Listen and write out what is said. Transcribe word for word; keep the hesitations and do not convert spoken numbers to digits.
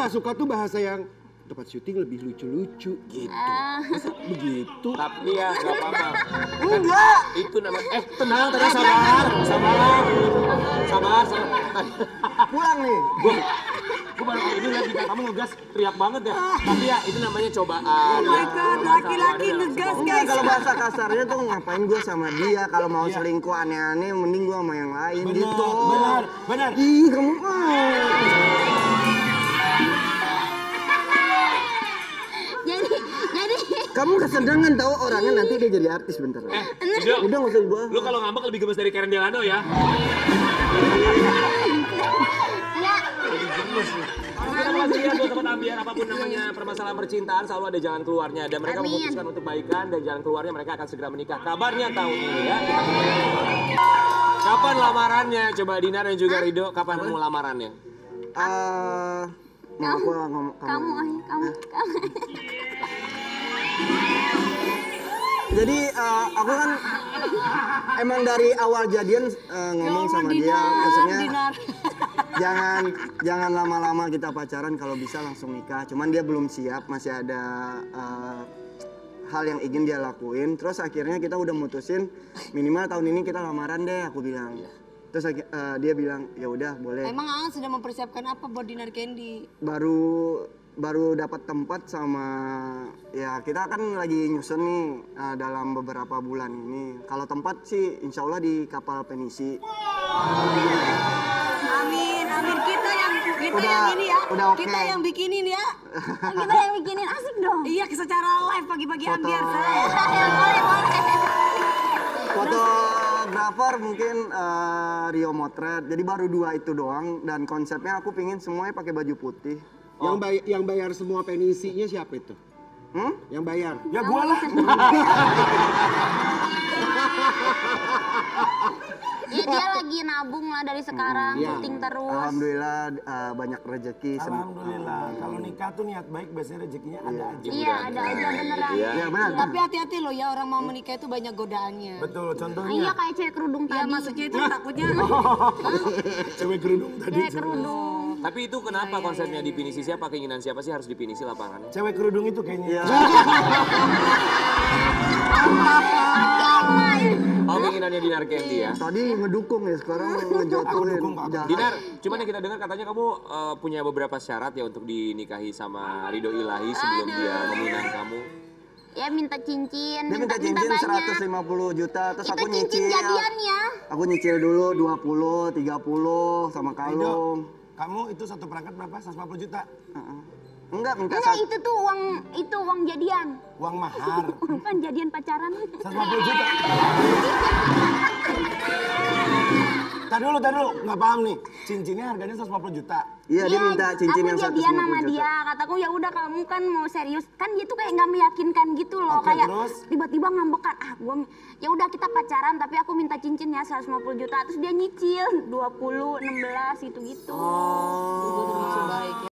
nggak suka tuh bahasa yang tempat syuting lebih lucu-lucu gitu. Masa begitu? Tapi ya nggak apa-apa. Enggak. Itu namanya, eh tenang, tenang, sabar, sabar, sabar, sabar. Pulang nih. Gue, gue baru kali ini lihat jika kamu ngegas teriak banget ya. Tapi ya itu namanya cobaan. Oh my God, laki-laki ngegas Enggak, guys. kalau bahasa kasarnya tuh ngapain gue sama dia. Kalau mau selingkuh aneh-aneh mending gue sama yang lain Benar, gitu. benar, benar. Ih, kamu ah. Jadi, jadi. Kamu kesenangan tahu orangnya nanti dia jadi artis bentar. Eh, Udah nggak usah dibahas. lu kalau ngambek lebih gemes dari Karen Delano ya. Enggak. Kita masih lihat tuh teman ambiar apapun namanya permasalahan percintaan selalu ada jalan keluarnya dan mereka Amin. memutuskan untuk baikan dan jalan keluarnya mereka akan segera menikah. Kabarnya tahun ini ya. Kapan lamarannya? Coba Dinar dan juga Rido, kapan mau lamarannya? Ah, mau aku ngomong Kamu, ah, kamu, kamu. Jadi eh, aku kan emang dari awal jadian eh, ngomong Ya sama Allah, dia, Dinar, maksudnya Dinar. jangan jangan lama-lama kita pacaran, kalau bisa langsung nikah. Cuman dia belum siap, masih ada eh, hal yang ingin dia lakuin. Terus akhirnya kita udah mutusin minimal tahun ini kita lamaran deh, aku bilang. Terus eh, dia bilang ya udah boleh. Emang Aan sudah mempersiapkan apa buat dinner Candy? Baru baru dapat tempat sama ya kita kan lagi nyusun nih uh, dalam beberapa bulan ini. Kalau tempat sih insya Allah di kapal penisi. Amin, amin. Kita yang kita Udah- yang ini ya. udah oke. Kita yang bikinin ya. Kita yang bikinin asik dong. Iya, secara live pagi-pagi Foto. ambiar saya. Boleh, boleh. Fotografer mungkin uh, Rio Motret. Jadi baru dua itu doang dan konsepnya aku pingin semuanya pakai baju putih. Yang, bay- yang bayar semua penisinya siapa itu? Hmm? Yang bayar? Ya gua lah. Ya dia lagi nabung lah dari sekarang, iya. syuting terus. Alhamdulillah uh, banyak rezeki. Sem- Alhamdulillah. Kalau nikah tuh niat baik biasanya rezekinya ada aja. Iya, ada aja beneran. Ya benar. Tapi hati-hati loh ya, orang mau menikah itu banyak godaannya. Betul, Ah, contohnya iya kayak cewek kerudung Iya, tadi. maksudnya itu takutnya. cewek kerudung tadi. Cewek kerudung. Tapi itu kenapa konsepnya dipinisi siapa? Keinginan siapa sih harus dipinisi lapangannya? Cewek kerudung itu kayaknya. Ya. Oh, keinginannya Dinar Candy ya? Tadi ngedukung ya, sekarang ngejatuhin. dukung, Pak. Jahat. Dinar, cuman yang kita dengar katanya kamu eh, punya beberapa syarat ya untuk dinikahi sama Ridho Ilahi sebelum dia meminang kamu. Ya minta cincin, Dia minta minta, minta cincin banyak. seratus lima puluh juta, terus Kita aku cincin nyicil. jadian ya. Aku nyicil dulu dua puluh, tiga puluh sama Rido, kalung. kamu itu satu perangkat berapa? seratus lima puluh juta? Heeh. Enggak, minta Enggak, satu. itu tuh uang itu uang jadian. Uang mahar. Bukan jadian pacaran. seratus lima puluh juta. Tadi dulu, tadi dulu. Nggak paham nih. Cincinnya harganya seratus lima puluh juta. Iya, dia minta cincin yang aku seratus jadian lima sama puluh juta. dia. Kataku ya udah kamu kan mau serius. Kan dia tuh kayak nggak meyakinkan gitu loh. Oke, kayak terus? tiba-tiba ngambekan. Ah, gua ya udah kita pacaran tapi aku minta cincin ya seratus lima puluh juta. Terus dia nyicil dua puluh, enam belas gitu-gitu. Itu termasuk baik ya.